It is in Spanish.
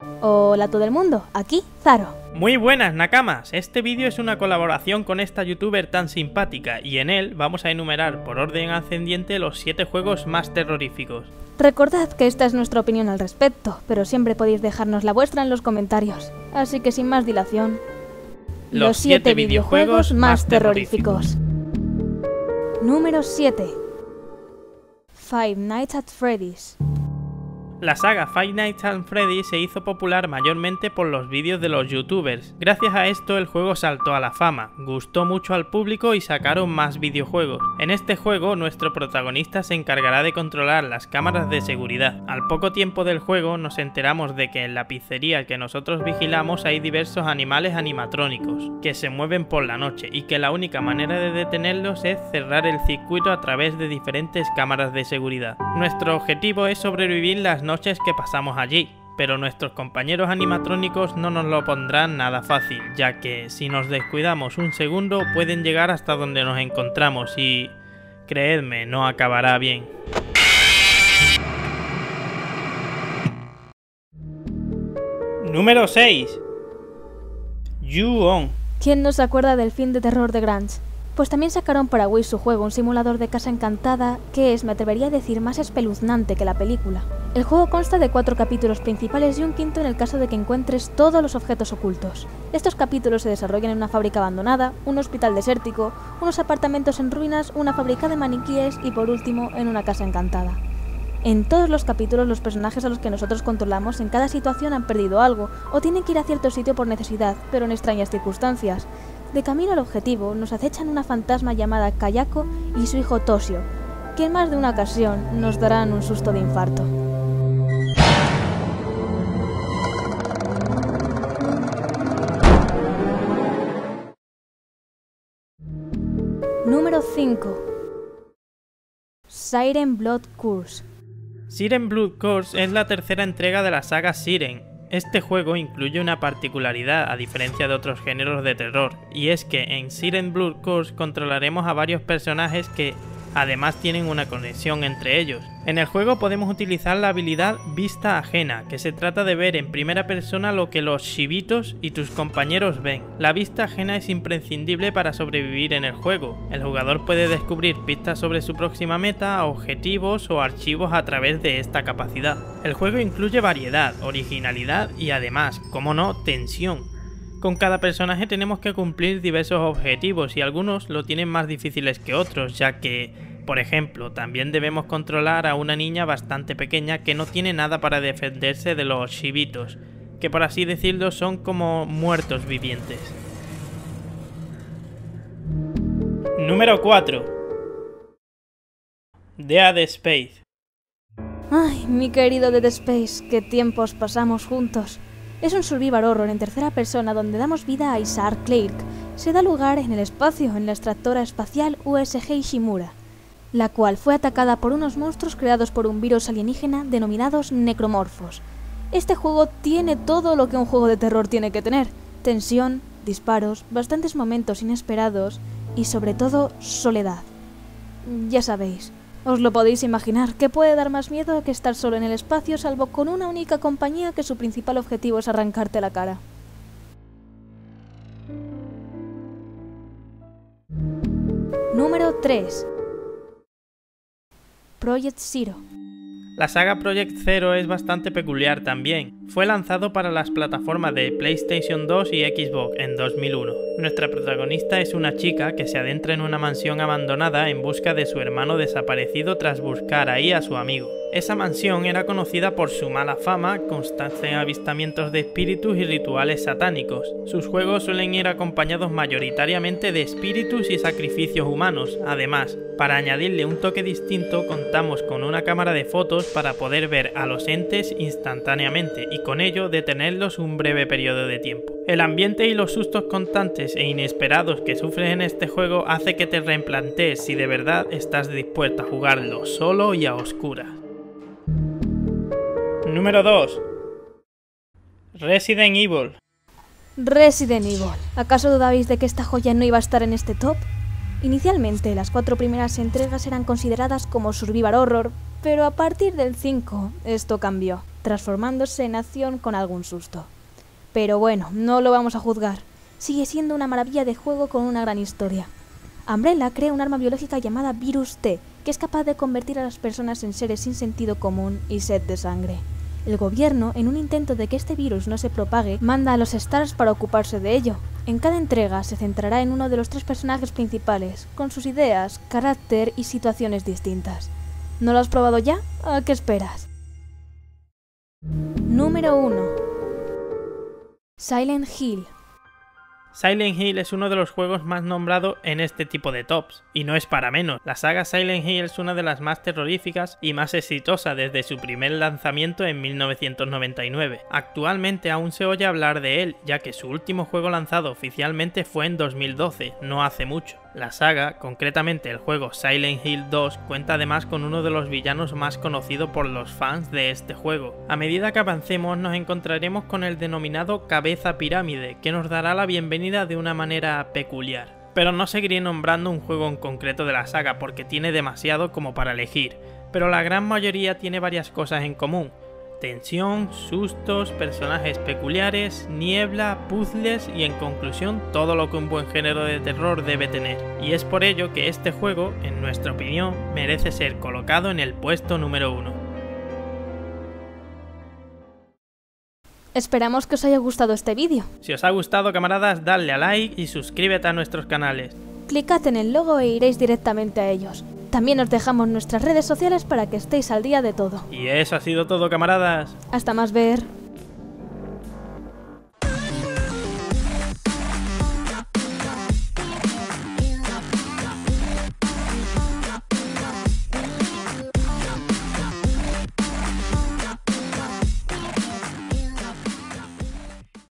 Hola a todo el mundo, aquí Zaro. Muy buenas Nakamas, este vídeo es una colaboración con esta youtuber tan simpática y en él vamos a enumerar por orden ascendiente los 7 juegos más terroríficos. Recordad que esta es nuestra opinión al respecto, pero siempre podéis dejarnos la vuestra en los comentarios. Así que sin más dilación, los 7 videojuegos más terroríficos. Número 7. Five Nights at Freddy's. La saga Five Nights at Freddy's se hizo popular mayormente por los vídeos de los youtubers. Gracias a esto el juego saltó a la fama, gustó mucho al público y sacaron más videojuegos. En este juego nuestro protagonista se encargará de controlar las cámaras de seguridad. Al poco tiempo del juego nos enteramos de que en la pizzería que nosotros vigilamos hay diversos animales animatrónicos que se mueven por la noche y que la única manera de detenerlos es cerrar el circuito a través de diferentes cámaras de seguridad. Nuestro objetivo es sobrevivir las noches que pasamos allí, pero nuestros compañeros animatrónicos no nos lo pondrán nada fácil, ya que si nos descuidamos un segundo pueden llegar hasta donde nos encontramos y, creedme, no acabará bien. Número 6. Ju-On. ¿Quién no se acuerda del film de terror de Grudge? Pues también sacaron para Wii su juego, un simulador de casa encantada que es, me atrevería a decir, más espeluznante que la película. El juego consta de 4 capítulos principales y un quinto en el caso de que encuentres todos los objetos ocultos. Estos capítulos se desarrollan en una fábrica abandonada, un hospital desértico, unos apartamentos en ruinas, una fábrica de maniquíes y por último en una casa encantada. En todos los capítulos los personajes a los que nosotros controlamos en cada situación han perdido algo o tienen que ir a cierto sitio por necesidad, pero en extrañas circunstancias. De camino al objetivo nos acechan una fantasma llamada Kayako y su hijo Toshio, que en más de una ocasión nos darán un susto de infarto. Número 5. Siren Blood Curse. Siren Blood Curse es la tercera entrega de la saga Siren. Este juego incluye una particularidad a diferencia de otros géneros de terror, y es que en Siren Blood Curse controlaremos a varios personajes que además tienen una conexión entre ellos. En el juego podemos utilizar la habilidad Vista Ajena, que se trata de ver en primera persona lo que los shibitos y tus compañeros ven. La vista ajena es imprescindible para sobrevivir en el juego. El jugador puede descubrir pistas sobre su próxima meta, objetivos o archivos a través de esta capacidad. El juego incluye variedad, originalidad y además, como no, tensión. Con cada personaje tenemos que cumplir diversos objetivos y algunos lo tienen más difíciles que otros, ya que, por ejemplo, también debemos controlar a una niña bastante pequeña que no tiene nada para defenderse de los shibitos, que por así decirlo son como muertos vivientes. Número 4. Dead Space. Ay, mi querido Dead Space, qué tiempos pasamos juntos. Es un survival horror en tercera persona donde damos vida a Isaac Clarke. Se da lugar en el espacio, en la extractora espacial USG Ishimura, la cual fue atacada por unos monstruos creados por un virus alienígena denominados necromorfos. Este juego tiene todo lo que un juego de terror tiene que tener: tensión, disparos, bastantes momentos inesperados y sobre todo soledad. Ya sabéis, os lo podéis imaginar, que puede dar más miedo que estar solo en el espacio salvo con una única compañía que su principal objetivo es arrancarte la cara. Número 3. Project Zero. La saga Project Zero es bastante peculiar también. Fue lanzado para las plataformas de PlayStation 2 y Xbox en 2001. Nuestra protagonista es una chica que se adentra en una mansión abandonada en busca de su hermano desaparecido tras buscar ahí a su amigo. Esa mansión era conocida por su mala fama, constantes avistamientos de espíritus y rituales satánicos. Sus juegos suelen ir acompañados mayoritariamente de espíritus y sacrificios humanos. Además, para añadirle un toque distinto, contamos con una cámara de fotos para poder ver a los entes instantáneamente y con ello detenerlos un breve periodo de tiempo. El ambiente y los sustos constantes e inesperados que sufres en este juego hace que te replantees si de verdad estás dispuesto a jugarlo solo y a oscuras. Número 2. Resident Evil. Resident Evil. ¿Acaso dudabais de que esta joya no iba a estar en este top? Inicialmente, las 4 primeras entregas eran consideradas como survival horror, pero a partir del 5 esto cambió. transformándose en acción con algún susto. Pero bueno, no lo vamos a juzgar. Sigue siendo una maravilla de juego con una gran historia. Umbrella crea un arma biológica llamada Virus T, que es capaz de convertir a las personas en seres sin sentido común y sed de sangre. El gobierno, en un intento de que este virus no se propague, manda a los Stars para ocuparse de ello. En cada entrega se centrará en uno de los 3 personajes principales, con sus ideas, carácter y situaciones distintas. ¿No lo has probado ya? ¿A qué esperas? Número 1. Silent Hill. Silent Hill es uno de los juegos más nombrados en este tipo de tops, y no es para menos. La saga Silent Hill es una de las más terroríficas y más exitosas desde su primer lanzamiento en 1999. Actualmente aún se oye hablar de él, ya que su último juego lanzado oficialmente fue en 2012, no hace mucho. La saga, concretamente el juego Silent Hill 2, cuenta además con uno de los villanos más conocidos por los fans de este juego. A medida que avancemos nos encontraremos con el denominado Cabeza Pirámide, que nos dará la bienvenida de una manera peculiar. Pero no seguiré nombrando un juego en concreto de la saga porque tiene demasiado como para elegir, pero la gran mayoría tiene varias cosas en común. Tensión, sustos, personajes peculiares, niebla, puzzles y en conclusión todo lo que un buen género de terror debe tener. Y es por ello que este juego, en nuestra opinión, merece ser colocado en el puesto número 1. Esperamos que os haya gustado este vídeo. Si os ha gustado, camaradas, dadle a like y suscríbete a nuestros canales. Clicad en el logo e iréis directamente a ellos. También os dejamos nuestras redes sociales para que estéis al día de todo. Y eso ha sido todo, camaradas. Hasta más ver.